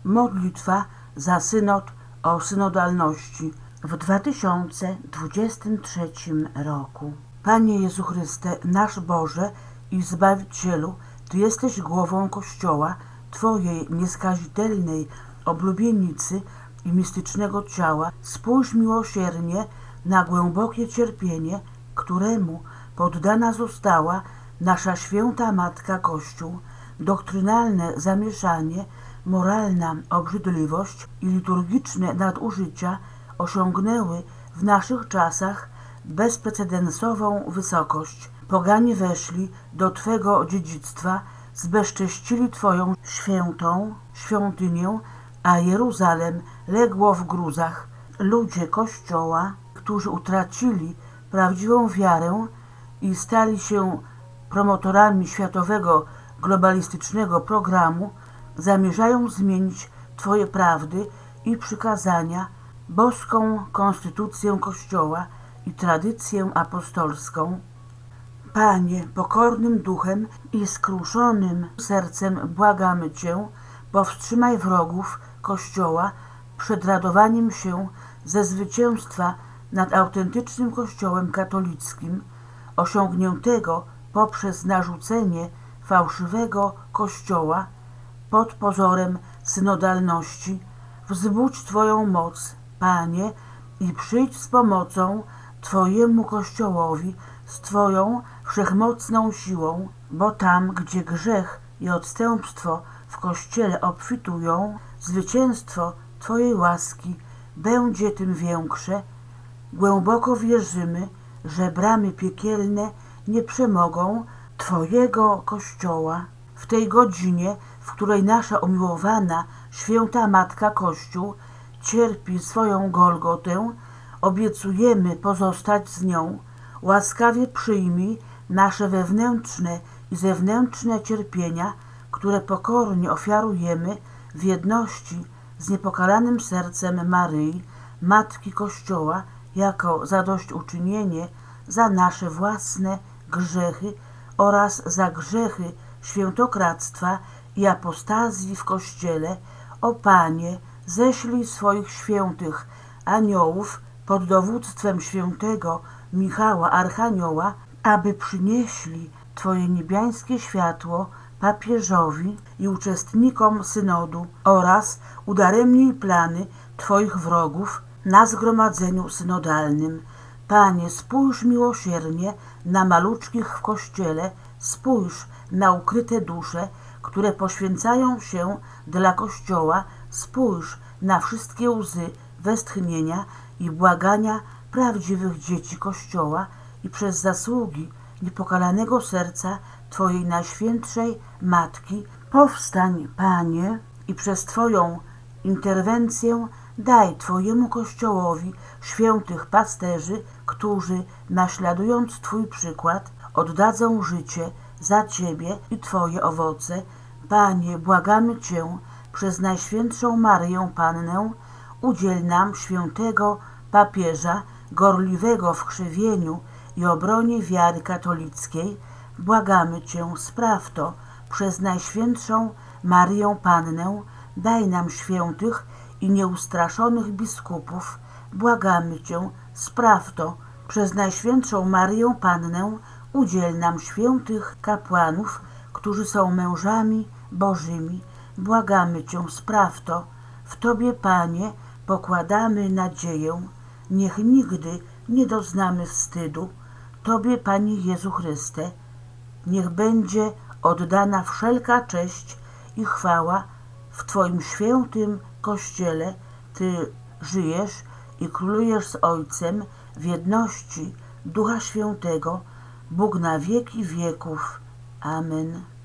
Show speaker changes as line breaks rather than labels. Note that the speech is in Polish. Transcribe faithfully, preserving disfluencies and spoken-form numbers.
Modlitwa za synod o synodalności w dwa tysiące dwudziestym trzecim roku. Panie Jezu Chryste, nasz Boże i Zbawicielu, Ty jesteś głową Kościoła, Twojej nieskazitelnej oblubienicy i mistycznego ciała. Spójrz miłosiernie na głębokie cierpienie, któremu poddana została nasza święta Matka Kościół, doktrynalne zamieszanie, moralna obrzydliwość i liturgiczne nadużycia osiągnęły w naszych czasach bezprecedensową wysokość. Poganie weszli do Twego dziedzictwa, zbezcześcili Twoją świętą świątynię, a Jeruzalem legło w gruzach. Ludzie Kościoła, którzy utracili prawdziwą wiarę i stali się promotorami światowego globalistycznego programu, zamierzają zmienić Twoje prawdy i przykazania, boską konstytucję Kościoła i tradycję apostolską. Panie, pokornym duchem i skruszonym sercem błagamy Cię, powstrzymaj wrogów Kościoła przed radowaniem się ze zwycięstwa nad autentycznym Kościołem katolickim, osiągniętego poprzez narzucenie fałszywego Kościoła pod pozorem synodalności. Wzbudź Twoją moc, Panie, i przyjdź z pomocą Twojemu Kościołowi z Twoją wszechmocną siłą, bo tam, gdzie grzech i odstępstwo w Kościele obfitują, zwycięstwo Twojej łaski będzie tym większe. Głęboko wierzymy, że bramy piekielne nie przemogą Twojego Kościoła. W tej godzinie, w której nasza umiłowana, święta Matka Kościół cierpi swoją Golgotę, obiecujemy pozostać z nią. Łaskawie przyjmij nasze wewnętrzne i zewnętrzne cierpienia, które pokornie ofiarujemy w jedności z niepokalanym sercem Maryi, Matki Kościoła, jako zadośćuczynienie za nasze własne grzechy oraz za grzechy świętokradztwa i apostazji w Kościele. O Panie, ześlij swoich świętych aniołów pod dowództwem świętego Michała Archanioła, aby przynieśli Twoje niebiańskie światło papieżowi i uczestnikom synodu oraz udaremnij plany Twoich wrogów na zgromadzeniu synodalnym. Panie, spójrz miłosiernie na maluczkich w Kościele, spójrz na ukryte dusze, które poświęcają się dla Kościoła, spójrz na wszystkie łzy, westchnienia i błagania prawdziwych dzieci Kościoła i przez zasługi niepokalanego serca Twojej Najświętszej Matki powstań, Panie, i przez Twoją interwencję daj Twojemu Kościołowi świętych pasterzy, którzy, naśladując Twój przykład, oddadzą życie za Ciebie i Twoje owoce. Panie, błagamy Cię przez Najświętszą Maryję Pannę, udziel nam świętego papieża, gorliwego w krzewieniu i obronie wiary katolickiej. Błagamy Cię, spraw to przez Najświętszą Maryję Pannę, daj nam świętych i nieustraszonych biskupów. Błagamy Cię, spraw to przez Najświętszą Maryję Pannę, udziel nam świętych kapłanów, którzy są mężami Bożymi. Błagamy Cię, spraw to. W Tobie, Panie, pokładamy nadzieję. Niech nigdy nie doznamy wstydu. Tobie, Panie Jezu Chryste, niech będzie oddana wszelka cześć i chwała w Twoim świętym Kościele. Ty żyjesz i królujesz z Ojcem w jedności Ducha Świętego, Bóg na wieki wieków. Amen.